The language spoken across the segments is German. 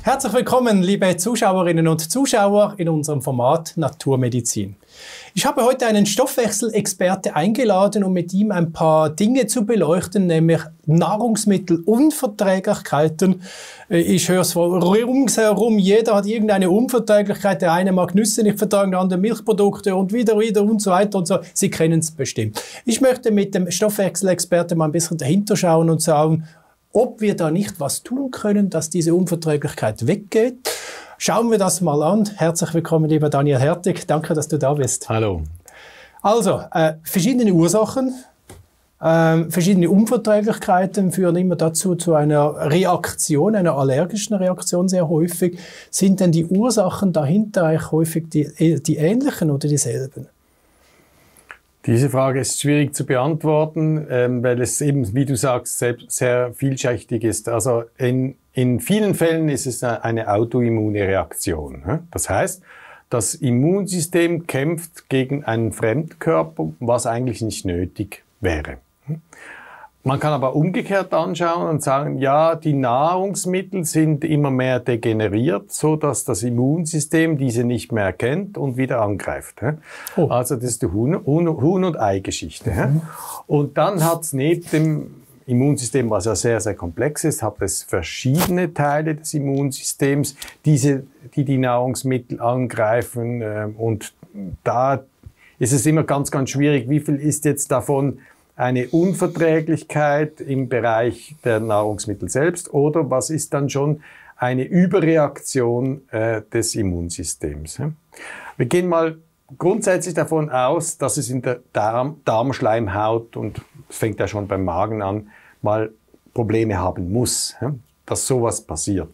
Herzlich willkommen, liebe Zuschauerinnen und Zuschauer, in unserem Format Naturmedizin. Ich habe heute einen Stoffwechselexperte eingeladen, um mit ihm ein paar Dinge zu beleuchten, nämlich Nahrungsmittelunverträglichkeiten. Ich höre es ringsherum, jeder hat irgendeine Unverträglichkeit. Der eine mag Nüsse nicht vertragen, der andere Milchprodukte und wieder und so weiter und so. Sie kennen es bestimmt. Ich möchte mit dem Stoffwechselexperten mal ein bisschen dahinter schauen und sagen, ob wir da nicht was tun können, dass diese Unverträglichkeit weggeht. Schauen wir das mal an. Herzlich willkommen, lieber Daniel Hertig. Danke, dass du da bist. Hallo. Also, verschiedene Ursachen, verschiedene Unverträglichkeiten führen immer dazu zu einer Reaktion, einer allergischen Reaktion sehr häufig. Sind denn die Ursachen dahinter eigentlich häufig die ähnlichen oder dieselben? Diese Frage ist schwierig zu beantworten, weil es eben, wie du sagst, sehr vielschichtig ist. Also in vielen Fällen ist es eine autoimmune Reaktion. Das heißt, das Immunsystem kämpft gegen einen Fremdkörper, was eigentlich nicht nötig wäre. Man kann aber umgekehrt anschauen und sagen, ja, die Nahrungsmittel sind immer mehr degeneriert, so dass das Immunsystem diese nicht mehr erkennt und wieder angreift. Oh. Also das ist die Huhn- und Ei-Geschichte. Mhm. Und dann hat es neben dem Immunsystem, was ja sehr, sehr komplex ist, hat es verschiedene Teile des Immunsystems, die Nahrungsmittel angreifen. Und da ist es immer ganz, ganz schwierig, wie viel ist jetzt davon eine Unverträglichkeit im Bereich der Nahrungsmittel selbst oder was ist dann schon eine Überreaktion des Immunsystems. Wir gehen mal grundsätzlich davon aus, dass es in der Darmschleimhaut, und es fängt ja schon beim Magen an, mal Probleme haben muss, dass sowas passiert.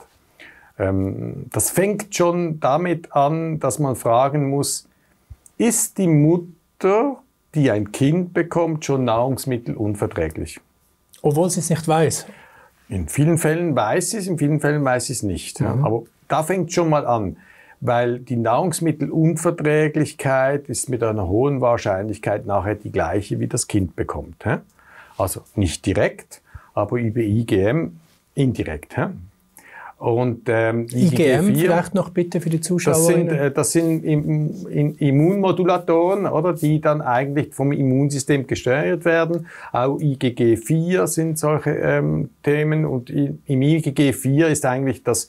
Das fängt schon damit an, dass man fragen muss, ist die Mutter, die ein Kind bekommt, schon nahrungsmittelunverträglich? Obwohl sie es nicht weiß. In vielen Fällen weiß sie es, in vielen Fällen weiß sie es nicht. Mhm. Aber da fängt es schon mal an, weil die Nahrungsmittelunverträglichkeit ist mit einer hohen Wahrscheinlichkeit nachher die gleiche, wie das Kind bekommt. Also nicht direkt, aber über IgM indirekt. Und IgM vielleicht noch bitte für die Zuschauer. Das sind Immunmodulatoren, oder, die dann eigentlich vom Immunsystem gesteuert werden. Auch IgG4 sind solche Themen. Und im IgG4 ist eigentlich das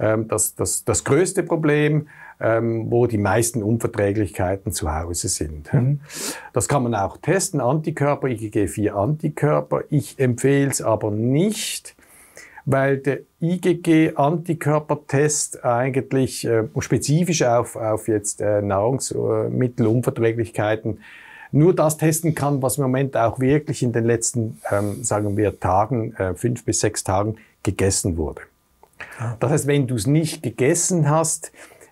größte Problem, wo die meisten Unverträglichkeiten zu Hause sind. Mhm. Das kann man auch testen, Antikörper, IgG4-Antikörper. Ich empfehle es aber nicht, weil der IgG-Antikörpertest eigentlich spezifisch auf jetzt Nahrungsmittelunverträglichkeiten nur das testen kann, was im Moment auch wirklich in den letzten, sagen wir, Tagen, 5 bis 6 Tagen gegessen wurde. Das heißt, wenn du es nicht gegessen hast,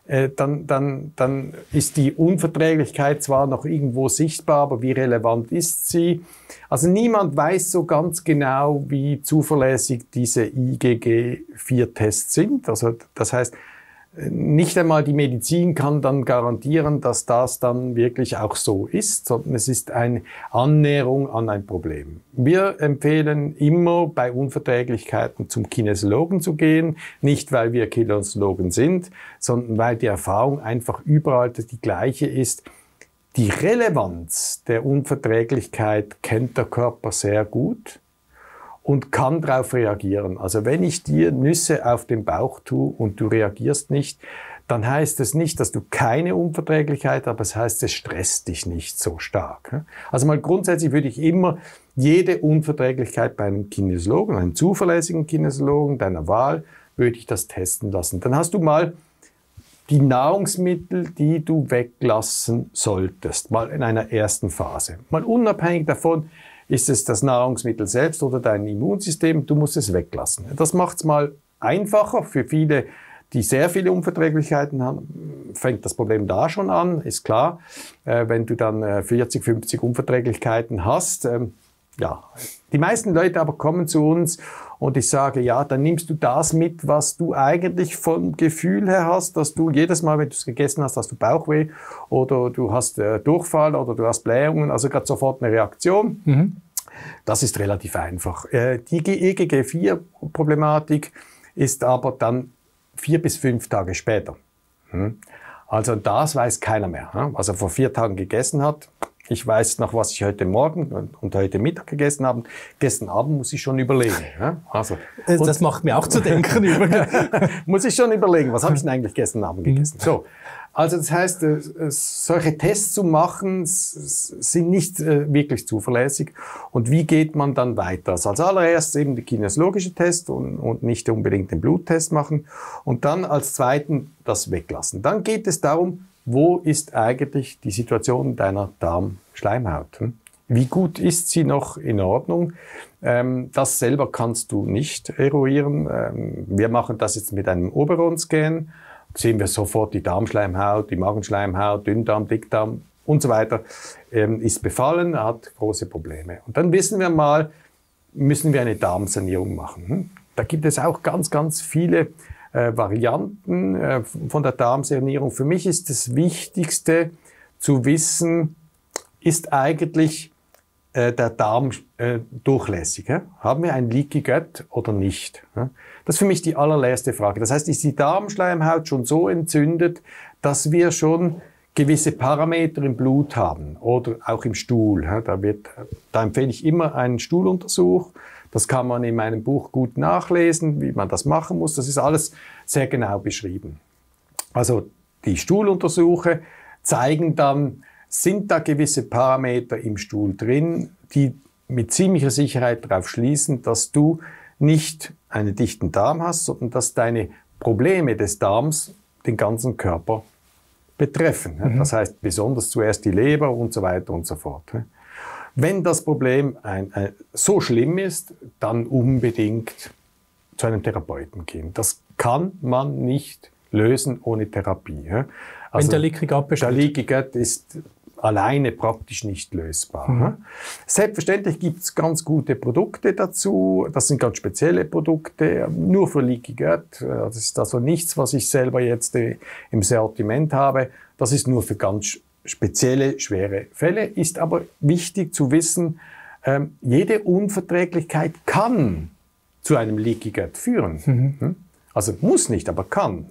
dann ist die Unverträglichkeit zwar noch irgendwo sichtbar, aber wie relevant ist sie? Also niemand weiß so ganz genau, wie zuverlässig diese IgG4-Tests sind. Also das heißt, nicht einmal die Medizin kann dann garantieren, dass das dann wirklich auch so ist, sondern es ist eine Annäherung an ein Problem. Wir empfehlen immer bei Unverträglichkeiten zum Kinesiologen zu gehen, nicht weil wir Kinesiologen sind, sondern weil die Erfahrung einfach überall die gleiche ist. Die Relevanz der Unverträglichkeit kennt der Körper sehr gut und kann darauf reagieren. Also wenn ich dir Nüsse auf den Bauch tue und du reagierst nicht, dann heißt es nicht, dass du keine Unverträglichkeit hast, aber es heißt, es stresst dich nicht so stark. Also mal grundsätzlich würde ich immer jede Unverträglichkeit bei einem Kinesiologen, einem zuverlässigen Kinesiologen deiner Wahl, würde ich das testen lassen. Dann hast du mal die Nahrungsmittel, die du weglassen solltest, mal in einer ersten Phase. Mal unabhängig davon, ist es das Nahrungsmittel selbst oder dein Immunsystem, du musst es weglassen. Das macht es mal einfacher für viele, die sehr viele Unverträglichkeiten haben, fängt das Problem da schon an, ist klar. Wenn du dann 40, 50 Unverträglichkeiten hast, ja, die meisten Leute aber kommen zu uns und ich sage, ja, dann nimmst du das mit, was du eigentlich vom Gefühl her hast, dass du jedes Mal, wenn du es gegessen hast, hast du Bauchweh oder du hast Durchfall oder du hast Blähungen, also gerade sofort eine Reaktion. Mhm. Das ist relativ einfach. Die IgG4-Problematik ist aber dann 4 bis 5 Tage später. Also das weiß keiner mehr. Was er vor 4 Tagen gegessen hat, ich weiß noch, was ich heute Morgen und heute Mittag gegessen habe. Gestern Abend muss ich schon überlegen. Also, das macht mir auch zu denken. Muss ich schon überlegen, was habe ich denn eigentlich gestern Abend gegessen? So. Also das heißt, solche Tests zu machen, sind nicht wirklich zuverlässig. Und wie geht man dann weiter? Also als allererstes eben der kinesiologische Test und nicht unbedingt den Bluttest machen. Und dann als zweiten das weglassen. Dann geht es darum, wo ist eigentlich die Situation deiner Darmschleimhaut? Wie gut ist sie noch in Ordnung? Das selber kannst du nicht eruieren. Wir machen das jetzt mit einem Oberon-Scan. Sehen wir sofort die Darmschleimhaut, die Magenschleimhaut, Dünndarm, Dickdarm und so weiter, ist befallen, hat große Probleme. Und dann wissen wir mal, müssen wir eine Darmsanierung machen. Da gibt es auch ganz, ganz viele Varianten von der Darmsanierung. Für mich ist das Wichtigste zu wissen, ist eigentlich der Darm durchlässig? Haben wir ein Leaky Gut oder nicht? Das ist für mich die allerletzte Frage. Das heißt, ist die Darmschleimhaut schon so entzündet, dass wir schon gewisse Parameter im Blut haben oder auch im Stuhl? Da empfehle ich immer einen Stuhluntersuch. Das kann man in meinem Buch gut nachlesen, wie man das machen muss. Das ist alles sehr genau beschrieben. Also die Stuhluntersuche zeigen dann, sind da gewisse Parameter im Stuhl drin, die mit ziemlicher Sicherheit darauf schließen, dass du nicht einen dichten Darm hast, sondern dass deine Probleme des Darms den ganzen Körper betreffen. Das heißt besonders zuerst die Leber und so weiter und so fort. Wenn das Problem so schlimm ist, dann unbedingt zu einem Therapeuten gehen. Das kann man nicht lösen ohne Therapie. Also wenn der Leaky Gut besteht. Der Leaky Gut ist alleine praktisch nicht lösbar. Selbstverständlich gibt es ganz gute Produkte dazu. Das sind ganz spezielle Produkte, nur für Leaky Gut. Das ist also nichts, was ich selber jetzt im Sortiment habe. Das ist nur für ganz spezielle, schwere Fälle. Ist aber wichtig zu wissen, jede Unverträglichkeit kann zu einem Leaky Gut führen. Also muss nicht, aber kann.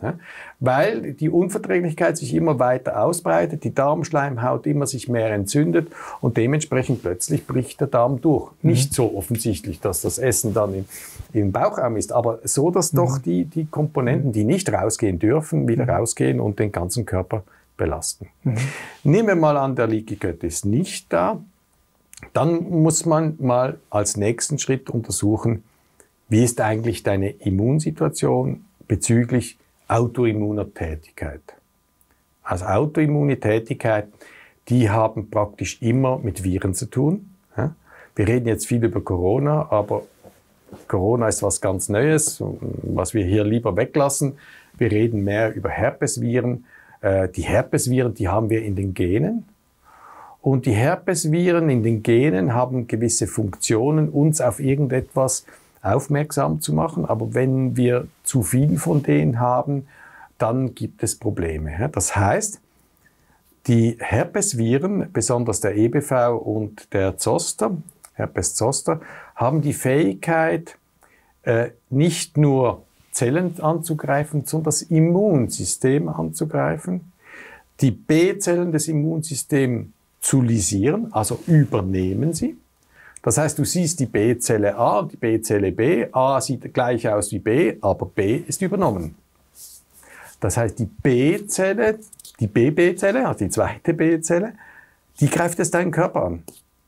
Weil die Unverträglichkeit sich immer weiter ausbreitet, die Darmschleimhaut immer sich mehr entzündet und dementsprechend plötzlich bricht der Darm durch. Nicht so offensichtlich, dass das Essen dann im Bauchraum ist, aber so, dass doch die Komponenten, die nicht rausgehen dürfen, wieder rausgehen und den ganzen Körper belasten. Nehmen wir mal an, der Leaky Gut ist nicht da. Dann muss man mal als nächsten Schritt untersuchen, wie ist eigentlich deine Immunsituation bezüglich autoimmuner Tätigkeit? Also autoimmune Tätigkeiten, die haben praktisch immer mit Viren zu tun. Wir reden jetzt viel über Corona, aber Corona ist was ganz Neues, was wir hier lieber weglassen. Wir reden mehr über Herpesviren. Die Herpesviren, die haben wir in den Genen. Und die Herpesviren in den Genen haben gewisse Funktionen, uns auf irgendetwas aufmerksam zu machen. Aber wenn wir zu viel von denen haben, dann gibt es Probleme. Das heißt, die Herpesviren, besonders der EBV und der Zoster, Herpes Zoster, haben die Fähigkeit, nicht nur Zellen anzugreifen, sondern das Immunsystem anzugreifen, die B-Zellen des Immunsystems zu lysieren, also übernehmen sie. Das heißt, du siehst die B-Zelle A, die B-Zelle B. A sieht gleich aus wie B, aber B ist übernommen. Das heißt, die B-Zelle, die BB-Zelle, also die zweite B-Zelle, die greift jetzt deinen Körper an.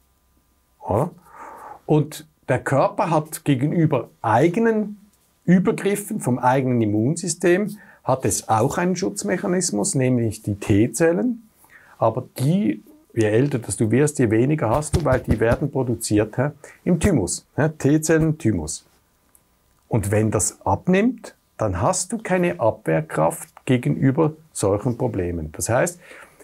Oder? Und der Körper hat gegenüber eigenen Übergriffen vom eigenen Immunsystem, hat es auch einen Schutzmechanismus, nämlich die T-Zellen. Aber die, je älter dass du wirst, je weniger hast du, weil die werden produziert im Thymus. T-Zellen, Thymus. Und wenn das abnimmt, dann hast du keine Abwehrkraft gegenüber solchen Problemen. Das heißt,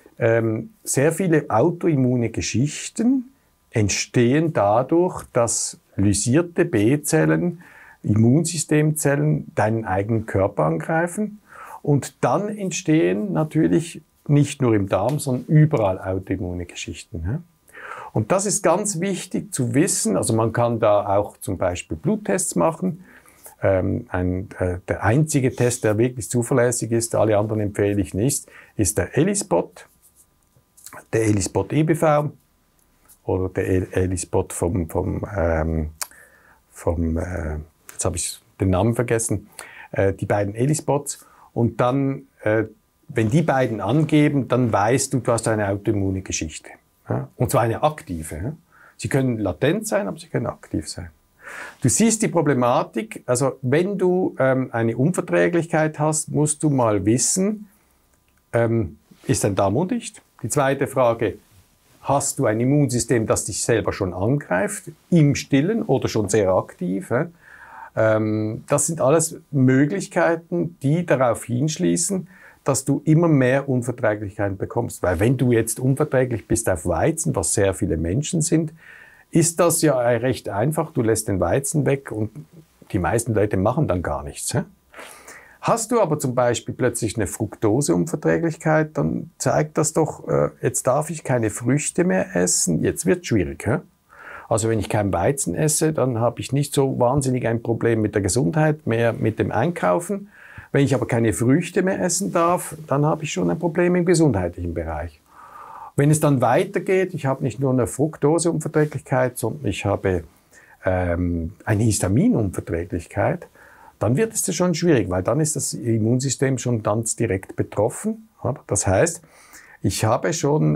sehr viele autoimmune Geschichten entstehen dadurch, dass lysierte B-Zellen, Immunsystemzellen deinen eigenen Körper angreifen. Und dann entstehen natürlich nicht nur im Darm, sondern überall autoimmune Geschichten. Und das ist ganz wichtig zu wissen. Also man kann da auch zum Beispiel Bluttests machen. der einzige Test, der wirklich zuverlässig ist, alle anderen empfehle ich nicht, ist der ELISpot, der ELISpot EBV oder der ELISpot jetzt habe ich den Namen vergessen, die beiden ELISpots. Und dann, wenn die beiden angeben, dann weißt du, du hast eine autoimmune Geschichte. Ja? Und zwar eine aktive. Ja? Sie können latent sein, aber sie können aktiv sein. Du siehst die Problematik, also wenn du eine Unverträglichkeit hast, musst du mal wissen, ist dein Darm undicht? Die zweite Frage, hast du ein Immunsystem, das dich selber schon angreift, im Stillen oder schon sehr aktiv? Das sind alles Möglichkeiten, die darauf hinschließen, dass du immer mehr Unverträglichkeiten bekommst. Weil wenn du jetzt unverträglich bist auf Weizen, was sehr viele Menschen sind, ist das ja recht einfach. Du lässt den Weizen weg und die meisten Leute machen dann gar nichts. Hast du aber zum Beispiel plötzlich eine Fructoseunverträglichkeit, dann zeigt das doch, jetzt darf ich keine Früchte mehr essen, jetzt wird es schwierig. Also wenn ich keinen Weizen esse, dann habe ich nicht so wahnsinnig ein Problem mit der Gesundheit, mehr mit dem Einkaufen. Wenn ich aber keine Früchte mehr essen darf, dann habe ich schon ein Problem im gesundheitlichen Bereich. Wenn es dann weitergeht, ich habe nicht nur eine Fructoseunverträglichkeit, sondern ich habe eine Histaminunverträglichkeit, dann wird es schon schwierig, weil dann ist das Immunsystem schon ganz direkt betroffen. Das heißt, ich habe schon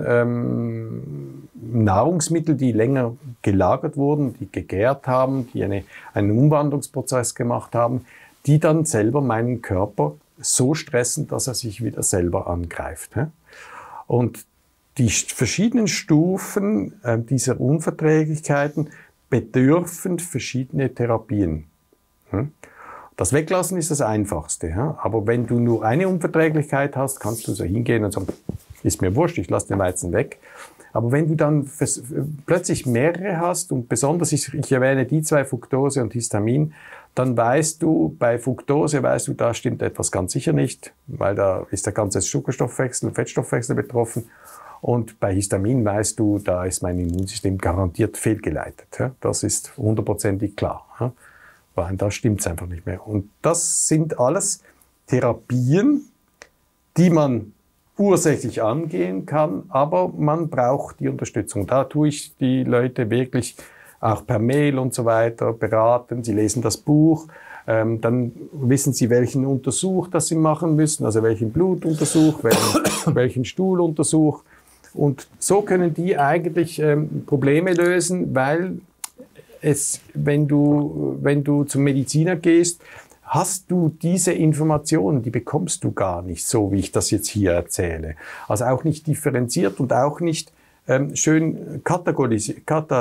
Nahrungsmittel, die länger gelagert wurden, die gegärt haben, die einen Umwandlungsprozess gemacht haben, die dann selber meinen Körper so stressen, dass er sich wieder selber angreift. Und die verschiedenen Stufen dieser Unverträglichkeiten bedürfen verschiedene Therapien. Das Weglassen ist das Einfachste. Ja? Aber wenn du nur eine Unverträglichkeit hast, kannst du so hingehen und sagen, ist mir wurscht, ich lasse den Weizen weg. Aber wenn du dann plötzlich mehrere hast und besonders, ich erwähne die zwei, Fructose und Histamin, dann weißt du, bei Fructose weißt du, da stimmt etwas ganz sicher nicht, weil da ist der ganze Zuckerstoffwechsel und Fettstoffwechsel betroffen. Und bei Histamin weißt du, da ist mein Immunsystem garantiert fehlgeleitet. Ja? Das ist 100%ig klar. Ja? Weil da stimmt es einfach nicht mehr. Und das sind alles Therapien, die man ursächlich angehen kann, aber man braucht die Unterstützung. Da tue ich die Leute wirklich auch per Mail und so weiter beraten. Sie lesen das Buch, dann wissen sie, welchen Untersuch das sie machen müssen, also welchen Blutuntersuch, welchen Stuhluntersuch. Und so können die eigentlich Probleme lösen, weil wenn du zum Mediziner gehst, hast du diese Informationen, die bekommst du gar nicht, so wie ich das jetzt hier erzähle. Also auch nicht differenziert und auch nicht schön kategorisiert.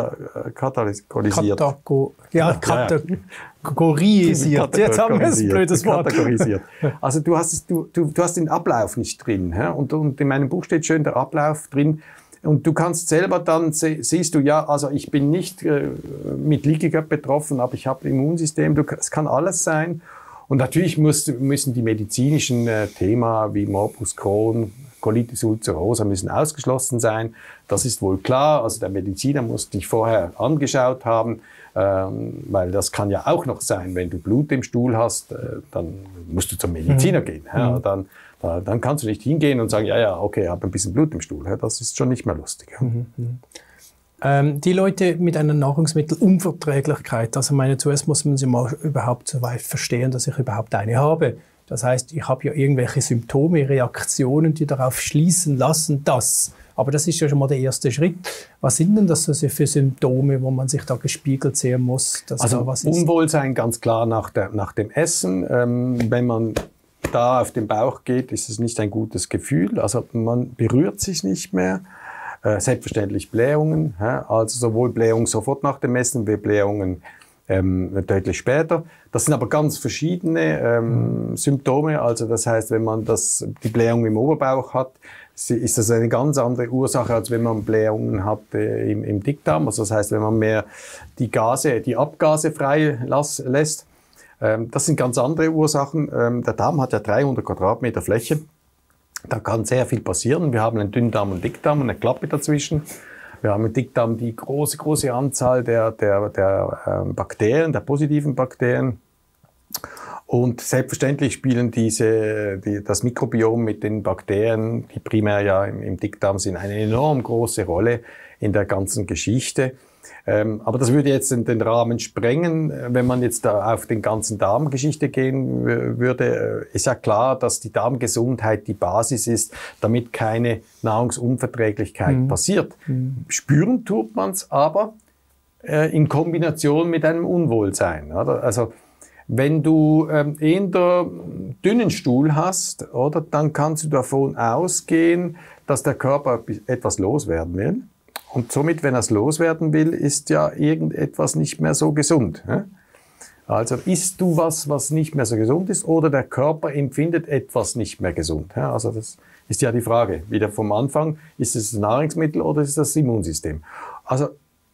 Jetzt haben wir ein blödes Wort. Kategorisiert. Also du hast den Ablauf nicht drin. Und in meinem Buch steht schön der Ablauf drin. Und du kannst selber dann, siehst du, ja, also ich bin nicht mit Leaky Gut betroffen, aber ich habe ein Immunsystem, es kann alles sein. Und natürlich müssen die medizinischen Themen wie Morbus Crohn, Colitis ulcerosa müssen ausgeschlossen sein. Das ist wohl klar. Also der Mediziner muss dich vorher angeschaut haben, weil das kann ja auch noch sein, wenn du Blut im Stuhl hast, dann musst du zum Mediziner gehen. Ja, dann kannst du nicht hingehen und sagen, ja, okay, ich habe ein bisschen Blut im Stuhl. Ja, das ist schon nicht mehr lustig. Ja. Die Leute mit einer Nahrungsmittelunverträglichkeit, also meine, zuerst muss man sie mal überhaupt so weit verstehen, dass ich überhaupt eine habe. Das heißt, ich habe ja irgendwelche Symptome, Reaktionen, die darauf schließen lassen, dass. Aber das ist ja schon mal der erste Schritt. Was sind denn das für Symptome, wo man sich da gespiegelt sehen muss, dass also da was ist? Unwohlsein ganz klar nach dem Essen. Wenn man da auf den Bauch geht, ist es nicht ein gutes Gefühl. Also man berührt sich nicht mehr. Selbstverständlich Blähungen. Also sowohl Blähungen sofort nach dem Essen wie Blähungen deutlich später. Das sind aber ganz verschiedene Symptome. Also das heißt, wenn man die Blähung im Oberbauch hat, ist das eine ganz andere Ursache, als wenn man Blähungen hat im Dickdarm. Also das heißt, wenn man mehr die Abgase frei lässt. Das sind ganz andere Ursachen. Der Darm hat ja 300 Quadratmeter Fläche. Da kann sehr viel passieren. Wir haben einen Dünndarm und Dickdarm und eine Klappe dazwischen. Wir haben im Dickdarm die große Anzahl der Bakterien, der positiven Bakterien. Und selbstverständlich spielen das Mikrobiom mit den Bakterien, die primär ja im Dickdarm sind, eine enorm große Rolle in der ganzen Geschichte. Aber das würde jetzt den Rahmen sprengen. Wenn man jetzt da auf den ganzen Darmgeschichte gehen würde, ist ja klar, dass die Darmgesundheit die Basis ist, damit keine Nahrungsunverträglichkeit passiert. Spüren tut man es aber in Kombination mit einem Unwohlsein. Oder? Also wenn du eher dünnen Stuhl hast, oder, dann kannst du davon ausgehen, dass der Körper etwas loswerden will. Und somit, wenn er es loswerden will, ist ja irgendetwas nicht mehr so gesund. Also isst du was nicht mehr so gesund ist, oder der Körper empfindet etwas nicht mehr gesund. Also das ist ja die Frage, wieder vom Anfang, ist es das Nahrungsmittel oder ist es das Immunsystem? Also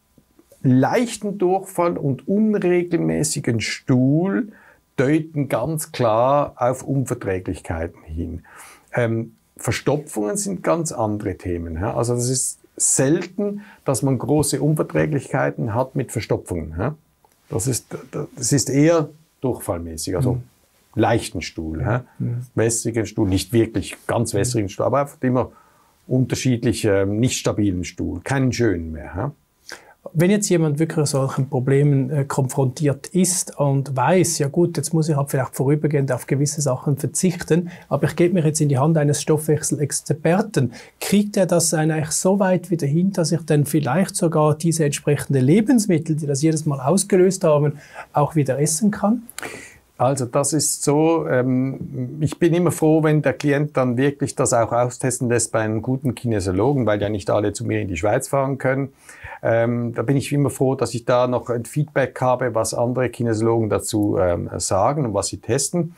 leichten Durchfall und unregelmäßigen Stuhl deuten ganz klar auf Unverträglichkeiten hin. Verstopfungen sind ganz andere Themen. Also das ist selten, dass man große Unverträglichkeiten hat mit Verstopfungen. Das ist eher durchfallmäßig, also leichten Stuhl, wässrigen Stuhl, nicht wirklich ganz wässrigen Stuhl, aber einfach immer unterschiedlich, nicht stabilen Stuhl, keinen schönen mehr. Wenn jetzt jemand wirklich solchen Problemen konfrontiert ist und weiß, ja gut, jetzt muss ich halt vielleicht vorübergehend auf gewisse Sachen verzichten, aber ich gebe mich jetzt in die Hand eines Stoffwechselexperten, kriegt er das eigentlich so weit wieder hin, dass ich dann vielleicht sogar diese entsprechenden Lebensmittel, die das jedes Mal ausgelöst haben, auch wieder essen kann? Also das ist so, ich bin immer froh, wenn der Klient dann wirklich das auch austesten lässt bei einem guten Kinesiologen, weil ja nicht alle zu mir in die Schweiz fahren können. Da bin ich immer froh, dass ich da noch ein Feedback habe, was andere Kinesiologen dazu sagen und was sie testen.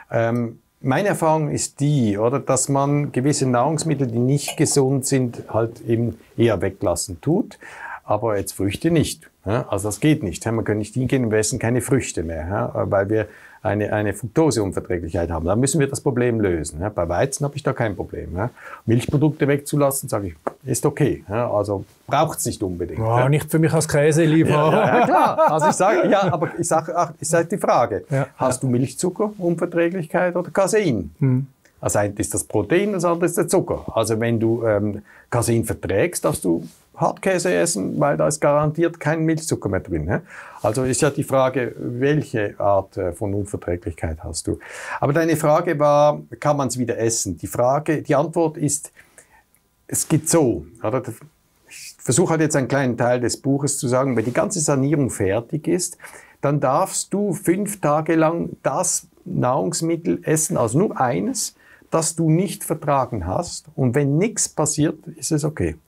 Meine Erfahrung ist die, oder, dass man gewisse Nahrungsmittel, die nicht gesund sind, halt eben eher weglassen tut. Aber jetzt Früchte nicht. Also das geht nicht. Man kann nicht hingehen, wir essen keine Früchte mehr, weil wir eine Fructoseunverträglichkeit haben. Da müssen wir das Problem lösen. Bei Weizen habe ich da kein Problem. Milchprodukte wegzulassen, sage ich, ist okay. Also braucht es nicht unbedingt. Oh, nicht für mich als Käselieferer. Ja, klar. Also ich sage die Frage, hast du Milchzuckerunverträglichkeit oder Casein? Das eine ist das Protein, das andere ist der Zucker. Also wenn du Casein verträgst, darfst du Hartkäse essen, weil da ist garantiert kein Milchzucker mehr drin. Also ist ja die Frage, welche Art von Unverträglichkeit hast du? Aber deine Frage war, kann man es wieder essen? Die Antwort ist, es geht so. Oder? Ich versuche halt jetzt einen kleinen Teil des Buches zu sagen, wenn die ganze Sanierung fertig ist, dann darfst du 5 Tage lang das Nahrungsmittel essen, also nur eines, das du nicht vertragen hast. Und wenn nichts passiert, ist es okay.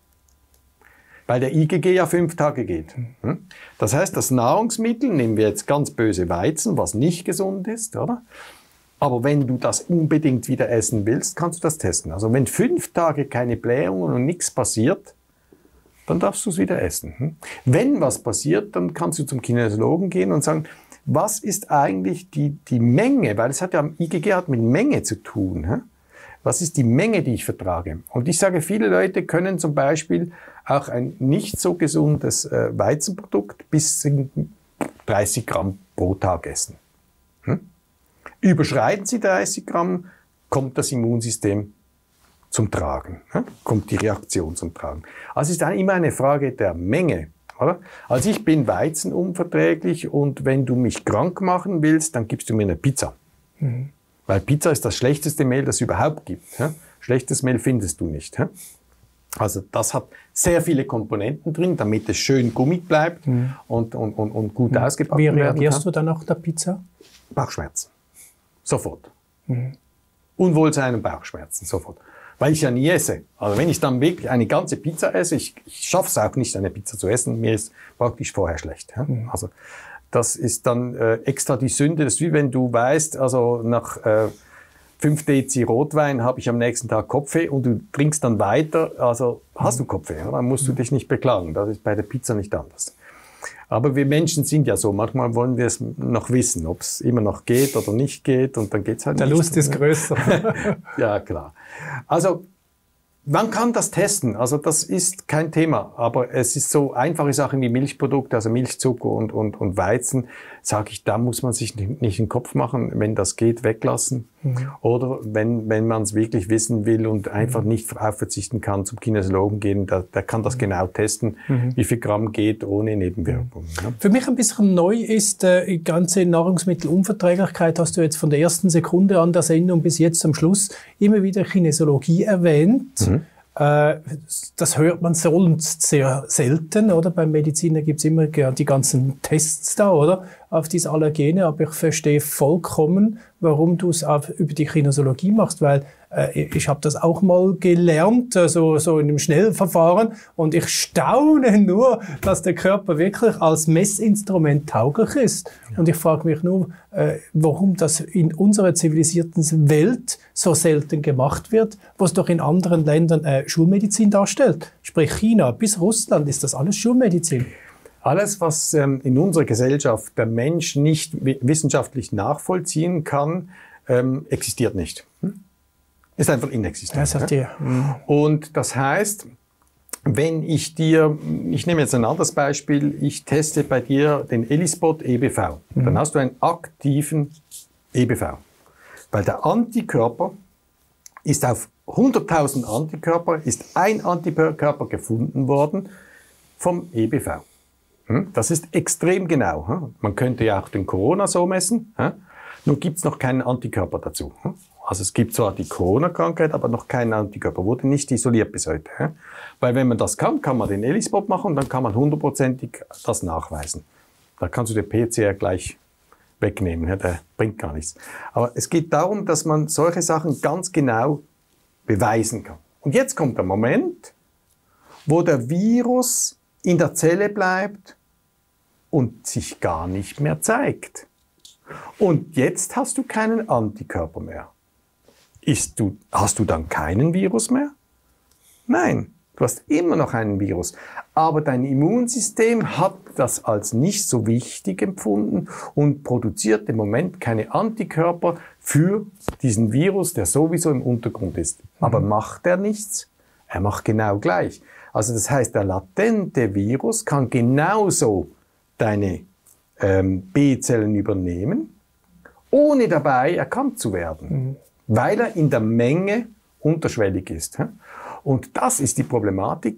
Weil der IgG ja 5 Tage geht. Das heißt, das Nahrungsmittel, nehmen wir jetzt ganz böse Weizen, was nicht gesund ist, oder? Aber wenn du das unbedingt wieder essen willst, kannst du das testen. Also wenn 5 Tage keine Blähungen und nichts passiert, dann darfst du es wieder essen. Wenn was passiert, dann kannst du zum Kinesiologen gehen und sagen, was ist eigentlich die Menge? Weil es hat ja, IgG hat mit Menge zu tun. Was ist die Menge, die ich vertrage? Und ich sage, viele Leute können zum Beispiel auch ein nicht so gesundes Weizenprodukt bis 30 Gramm pro Tag essen. Überschreiten Sie 30 Gramm, kommt das Immunsystem zum Tragen, kommt die Reaktion zum Tragen. Also es ist immer eine Frage der Menge. Oder? Also ich bin weizenunverträglich und wenn du mich krank machen willst, dann gibst du mir eine Pizza. Weil Pizza ist das schlechteste Mehl, das es überhaupt gibt. Schlechtes Mehl findest du nicht. Also das hat sehr viele Komponenten drin, damit es schön gummig bleibt und gut ausgebacken werden kann. Wie reagierst du dann nach der Pizza? Bauchschmerzen. Sofort. Unwohlsein und Bauchschmerzen. Sofort. Weil ich ja nie esse. Also wenn ich dann wirklich eine ganze Pizza esse, ich schaffe es auch nicht, eine Pizza zu essen, mir ist praktisch vorher schlecht. Also das ist dann extra die Sünde. Das ist wie wenn du weißt, also nach 5 Dezi Rotwein habe ich am nächsten Tag Kopfweh und du trinkst dann weiter, also hast du Kopfweh, dann musst du dich nicht beklagen. Das ist bei der Pizza nicht anders. Aber wir Menschen sind ja so, manchmal wollen wir es noch wissen, ob es immer noch geht oder nicht geht und dann geht's halt der nicht. Lust ist größer. Ja, klar. Also Man kann das testen, also das ist kein Thema, aber es ist so einfache Sachen wie Milchprodukte, also Milchzucker und Weizen, sage ich, da muss man sich nicht den Kopf machen, wenn das geht, weglassen. Oder wenn man es wirklich wissen will und einfach nicht darauf verzichten kann, zum Kinesiologen gehen, der kann das genau testen, wie viel Gramm geht ohne Nebenwirkungen. Ja. Für mich ein bisschen neu ist, die ganze Nahrungsmittelunverträglichkeit hast du jetzt von der ersten Sekunde an der Sendung bis jetzt am Schluss immer wieder Kinesiologie erwähnt. Das hört man sonst sehr selten, oder? Beim Mediziner gibt's immer die ganzen Tests da, oder? Auf diese Allergene, aber ich verstehe vollkommen, warum du es über die Kinesiologie machst, weil ich habe das auch mal gelernt, so in einem Schnellverfahren, und ich staune nur, dass der Körper wirklich als Messinstrument tauglich ist. Ja. Und ich frage mich nur, warum das in unserer zivilisierten Welt so selten gemacht wird, wo es doch in anderen Ländern Schulmedizin darstellt. Sprich China bis Russland ist das alles Schulmedizin. Alles, was in unserer Gesellschaft der Mensch nicht wissenschaftlich nachvollziehen kann, existiert nicht. Ist einfach inexistent. Das sagt ihr. Und das heißt, wenn ich nehme jetzt ein anderes Beispiel, ich teste bei dir den ELISpot EBV, dann hast du einen aktiven EBV. Weil der Antikörper ist auf 100.000 Antikörper, ist ein Antikörper gefunden worden vom EBV. Das ist extrem genau. Man könnte ja auch den Corona so messen, nur gibt es noch keinen Antikörper dazu. Also es gibt zwar die Corona-Krankheit, aber noch keinen Antikörper, wurde nicht isoliert bis heute. Weil wenn man das kann man den ELISpot machen und dann kann man 100%ig das nachweisen. Da kannst du den PCR gleich wegnehmen, der bringt gar nichts. Aber es geht darum, dass man solche Sachen ganz genau beweisen kann. Und jetzt kommt der Moment, wo der Virus in der Zelle bleibt und sich gar nicht mehr zeigt. Und jetzt hast du keinen Antikörper mehr. Hast du dann keinen Virus mehr? Nein, du hast immer noch einen Virus. Aber dein Immunsystem hat das als nicht so wichtig empfunden und produziert im Moment keine Antikörper für diesen Virus, der sowieso im Untergrund ist. Aber macht er nichts? Er macht genau gleich. Also das heißt, der latente Virus kann genauso deine B-Zellen übernehmen, ohne dabei erkannt zu werden, weil er in der Menge unterschwellig ist. Und das ist die Problematik,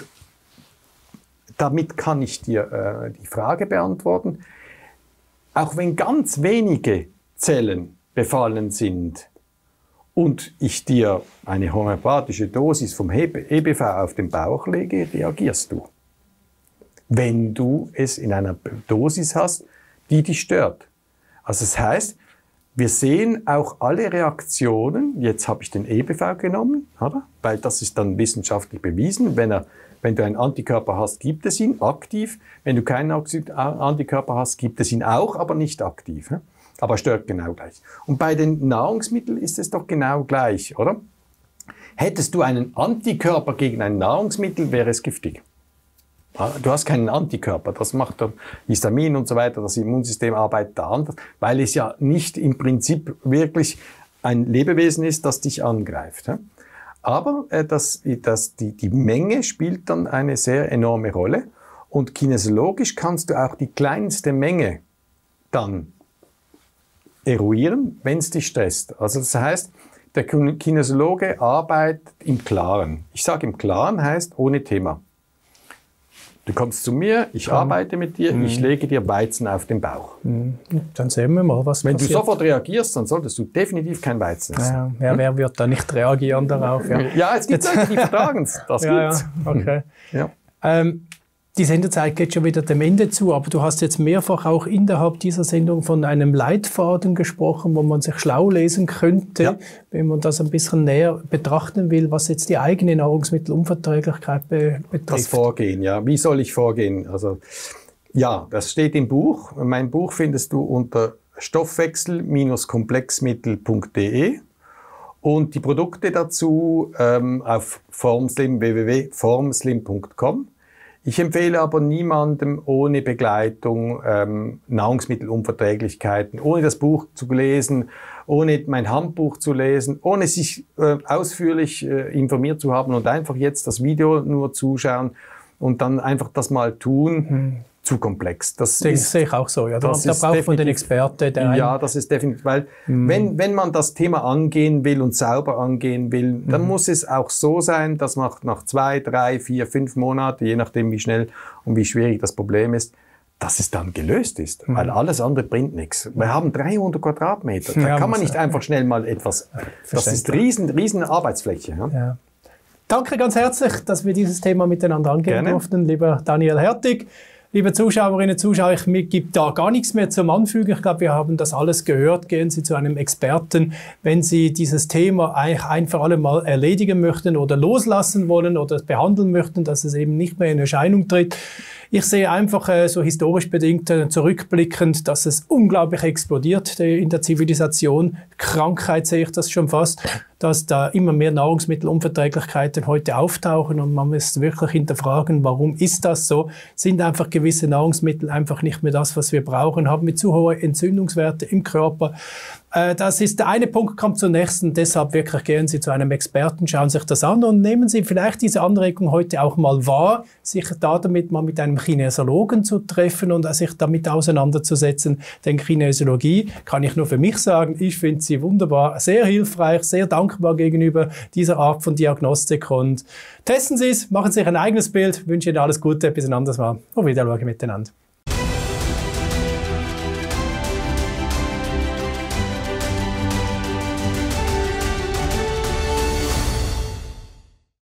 damit kann ich dir die Frage beantworten, auch wenn ganz wenige Zellen befallen sind und ich dir eine homöopathische Dosis vom EBV auf den Bauch lege, reagierst du. Wenn du es in einer Dosis hast, die dich stört. Also das heißt, wir sehen auch alle Reaktionen, jetzt habe ich den EBV genommen, oder? Weil das ist dann wissenschaftlich bewiesen, wenn du einen Antikörper hast, gibt es ihn aktiv, wenn du keinen Antikörper hast, gibt es ihn auch, aber nicht aktiv, aber stört genau gleich. Und bei den Nahrungsmitteln ist es doch genau gleich, oder? Hättest du einen Antikörper gegen ein Nahrungsmittel, wäre es giftig. Du hast keinen Antikörper, das macht der Histamin und so weiter, das Immunsystem arbeitet da anders, weil es ja nicht im Prinzip wirklich ein Lebewesen ist, das dich angreift. Aber die Menge spielt dann eine sehr enorme Rolle und kinesiologisch kannst du auch die kleinste Menge dann eruieren, wenn es dich stresst. Also das heißt, der Kinesiologe arbeitet im Klaren. Ich sage im Klaren heißt ohne Thema. Du kommst zu mir, ich arbeite mit dir, ich lege dir Weizen auf den Bauch. Dann sehen wir mal, was Wenn passiert. du sofort reagierst, dann solltest du definitiv kein Weizen essen. Ja, wer wird da nicht reagieren darauf? Ja, es gibt Leute, die vertragen es. Das gibt's. Okay. Ja. Die Sendezeit geht schon wieder dem Ende zu, aber du hast jetzt mehrfach auch innerhalb dieser Sendung von einem Leitfaden gesprochen, wo man sich schlau lesen könnte, wenn man das ein bisschen näher betrachten will, was jetzt die eigene Nahrungsmittelunverträglichkeit betrifft. Das Vorgehen, ja. Wie soll ich vorgehen? Also, ja, das steht im Buch. Mein Buch findest du unter stoffwechsel-komplexmittel.de und die Produkte dazu auf Formslim, www.formslim.com. Ich empfehle aber niemandem ohne Begleitung Nahrungsmittelunverträglichkeiten, ohne das Buch zu lesen, ohne mein Handbuch zu lesen, ohne sich ausführlich informiert zu haben und einfach jetzt das Video nur zuschauen und dann einfach das mal tun. Zu komplex. Das sehe ich auch so. Ja. Da braucht man den Experten. Ja, das ist definitiv, weil wenn man das Thema angehen will und sauber angehen will, dann muss es auch so sein, dass man nach 2, 3, 4, 5 Monaten, je nachdem wie schnell und wie schwierig das Problem ist, dass es dann gelöst ist, weil alles andere bringt nichts. Wir haben 300 Quadratmeter, da kann man nicht einfach schnell mal etwas, das ist riesen Arbeitsfläche. Ja? Ja. Danke ganz herzlich, dass wir dieses Thema miteinander angehen durften, lieber Daniel Hertig. Liebe Zuschauerinnen und Zuschauer, mir gibt da gar nichts mehr zum Anfügen. Ich glaube, wir haben das alles gehört. Gehen Sie zu einem Experten, wenn Sie dieses Thema eigentlich ein für alle Mal erledigen möchten oder loslassen wollen oder behandeln möchten, dass es eben nicht mehr in Erscheinung tritt. Ich sehe einfach so historisch bedingt zurückblickend, dass es unglaublich explodiert in der Zivilisation. Krankheit sehe ich das schon fast, dass da immer mehr Nahrungsmittelunverträglichkeiten heute auftauchen und man muss wirklich hinterfragen, warum ist das so? Sind einfach gewisse Nahrungsmittel einfach nicht mehr das, was wir brauchen? Haben wir zu hohe Entzündungswerte im Körper? Das ist der eine Punkt, kommt zum nächsten. Deshalb wirklich gehen Sie zu einem Experten, schauen sich das an und nehmen Sie vielleicht diese Anregung heute auch mal wahr, sich damit mal mit einem Kinesiologen zu treffen und sich damit auseinanderzusetzen. Denn Kinesiologie kann ich nur für mich sagen, ich finde sie wunderbar, sehr hilfreich, sehr dankbar gegenüber dieser Art von Diagnostik. Und testen Sie es, machen Sie sich ein eigenes Bild, wünsche Ihnen alles Gute, bis ein anderes Mal. Auf Wiedersehen miteinander.